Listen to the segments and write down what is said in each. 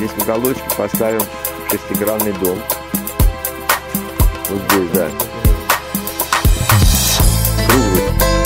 Здесь в уголочке поставим шестигранный дом. Вот здесь, да. Круглый.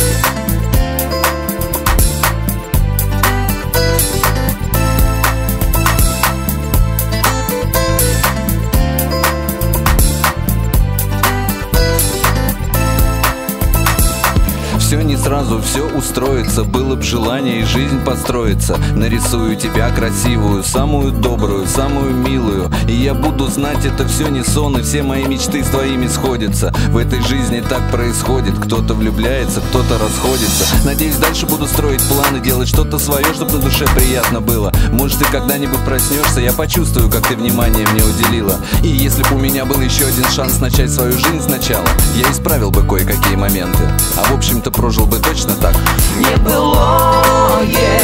Все не сразу, все устроится. Было б желание и жизнь построится. Нарисую тебя красивую, самую добрую, самую милую. И я буду знать, это все не сон, и все мои мечты с твоими сходятся. В этой жизни так происходит. Кто-то влюбляется, кто-то расходится. Надеюсь, дальше буду строить планы, делать что-то свое, чтобы на душе приятно было. Может, ты когда-нибудь проснешься, я почувствую, как ты внимание мне уделила. И если бы у меня был еще один шанс начать свою жизнь сначала, я исправил бы кое-какие моменты. А в общем-то прожил бы точно так. Не былое,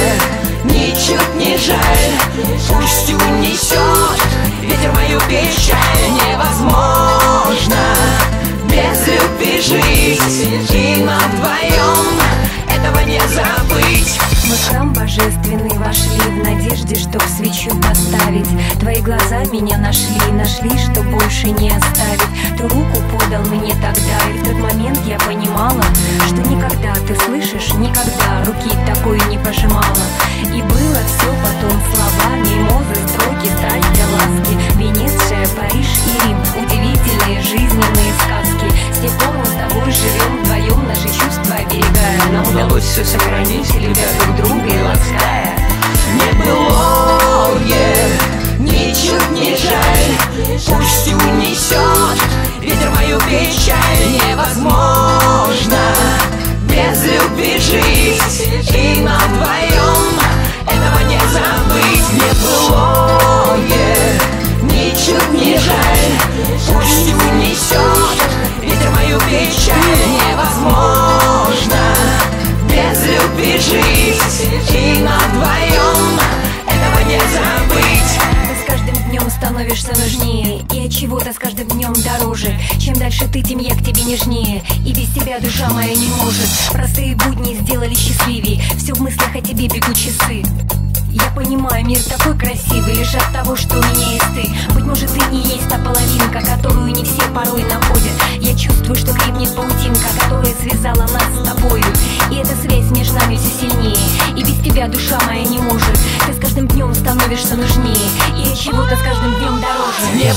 ничуть не жаль. Пусть унесет ветер мою печаль. Невозможно без любви жить, и нам вдвоем этого не забыть. Мы в храм божественный вошли в надежде, чтоб свечу поставить. Твои глаза меня нашли, что больше не оставить. Ты руку подал мне тогда, и в тот момент я понимала, что никогда, ты слышишь, никогда руки такой не пожимала. И было все потом слова, мимозы, строки, страсти, ласки, Венеция, Париж и Рим, удивительные жизненные сказки. С тех пор мы с тобой живем вдвоем, наши чувства оберегая. Нам удалось все сохранить, любя друг друга и лаская. Не былое, ничуть не жаль. Пусть унесет ветер мою печаль. Невозможно без любви жить, и нам вдвоем этого не забыть. Не былое, ничуть не жаль. Пусть унесет ветер мою печаль. Невозможно без любви жить, и нам вдвоем этого не забыть. Ты с каждым днем становишься нужнее, и от чего-то с каждым днем дороже. Чем дальше ты, тем я к тебе нежнее, и без тебя душа моя не может. Простые будни сделали счастливее, все в мыслях о тебе бегут часы. Я понимаю, мир такой красивый лишь от того, что у меня есть ты. Быть может, ты не есть та половинка, которую не все порой находят. Я чувствую, что крепнет паутинка, которая связала нас с тобою. И эта связь между нами все сильнее, и без тебя душа моя не может. Ты с каждым днем становишься нужнее, и от чего-то с каждым днем дороже. Не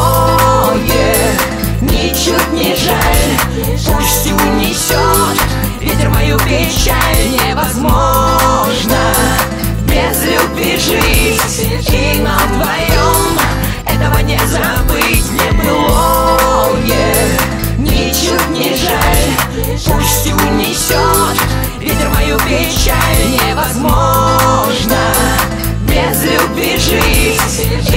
былое, ничуть не жаль. Пусть унесет ветер мою печаль. Невозможно без любви жить, и нам вдвоем этого не забыть. Не былое, ничуть не жаль. Пусть унесет ветер мою печаль. Невозможно без любви жить,